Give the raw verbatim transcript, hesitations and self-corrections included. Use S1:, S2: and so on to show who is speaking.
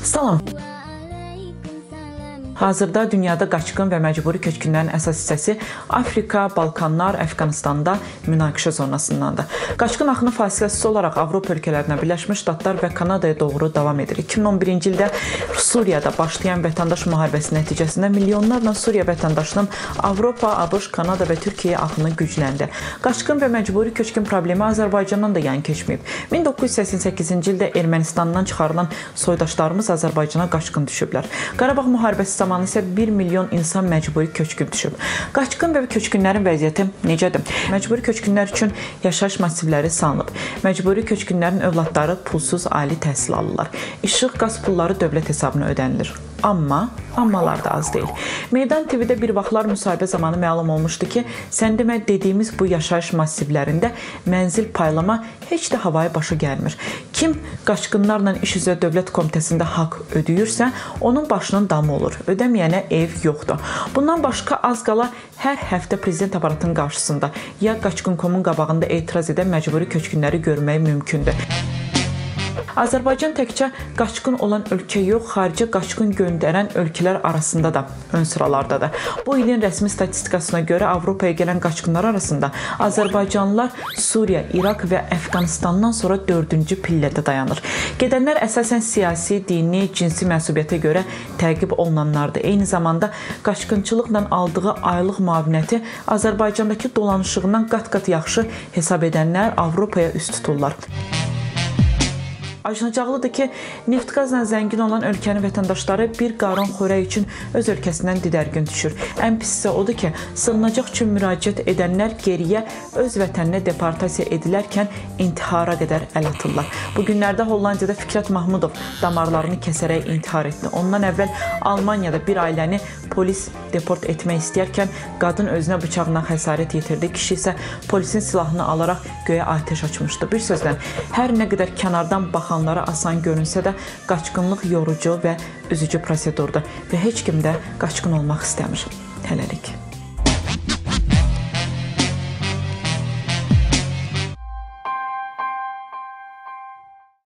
S1: Salam. Hazırda dünyada qaçqın və məcburi köçkünlərin əsas hissəsi Afrika, Balkanlar, Əfqanistanda münaqişə zonasındandır. Qaçqın axını fasiləsiz olaraq Avropa ölkələrinə, Birləşmiş Ştatlar və Kanadaya doğru davam edir. iki min on birinci ildə Suriyada başlayan vətəndaş müharibəsi nəticəsində milyonlarla Suriya vətəndaşının Avropa, ABŞ, Kanada və Türkiyəyə axını gücləndi. Qaçqın və məcburi köçkün problemi Azərbaycandan da yan keçməyib. min doqquz yüz səksən səkkizinci ildə Ermənistandan çıxarılan soydaşlarımız Azərbaycana qaçqın düşüblər. Qarabağ müharibəsi zamanı isə bir milyon insan məcburi köçkün düşüb. Qaçqın və köçkünlərin vəziyyəti necədir? Məcburi köçkünlər üçün yaşayış massivləri salınıb. Məcburi köçkünlərin övladları pulsuz ali təhsil alırlar. İşıq, qaz pulları dövlət hesabına ödənilir. Amma, ammalar da az deyil. Meydan T V-də bir vaxtlar müsahibə zamanı məlum olmuşdu ki, sən demə dediyimiz bu yaşayış massivlərində mənzil paylama heç də havaya başa gəlmir. Kim qaçqınlarla iş üzrə dövlət komitəsində haqq ödəyirsə, onun başının damı olur. Ödəməyənə ev yoxdur. Bundan başqa az qala hər həftə prezident aparatının qarşısında ya qaçqın nöqtə com-un qabağında etiraz edən məcburi köçkünləri görmək mümkündür. Azərbaycan təkcə qaçqın olan ölkə yox, xaricə qaçqın göndərən ölkələr arasında da ön sıralardadır. Bu ilin rəsmi statistikasına görə Avropaya gələn qaçqınlar arasında Azərbaycanlılar Suriya, İraq və Əfqanistandan sonra dördüncü pillədə dayanır. Gedənlər əsasən siyasi, dini, cinsi mənsubiyyətə görə təqib olunanlardır. Eyni zamanda qaçqınçılıqla aldığı aylıq müavinəti Azərbaycandakı dolanışığından qat-qat yaxşı hesab edənlər Avropaya üst tuturlar. Acınacaqlıdır ki, neft qazla zəngin olan ölkənin vətəndaşları bir qaron xörək üçün öz ölkəsindən didərgin düşür. Ən pis isə odur ki, sığınacaq üçün müraciət edənlər geriyə öz vətəninə deportasiya edilərkən intihara qədər əl atırlar. Bu günlərdə Hollandiyada Fikrət Mahmudov damarlarını kəsərək intihar etdi. Ondan əvvəl Almaniyada bir ailəni polis deport etmək istəyərkən qadın özünə bıçaqla xəsarət yetirdi. Kişi isə polisin silahını alaraq göyə atəş açmışdı. Bir sözlə, hər nə qədər kənardan baxanlara asan görünsə də qaçqınlıq yorucu və üzücü prosedurdur və heç kim də qaçqın olmaq istəmir. Hələlik.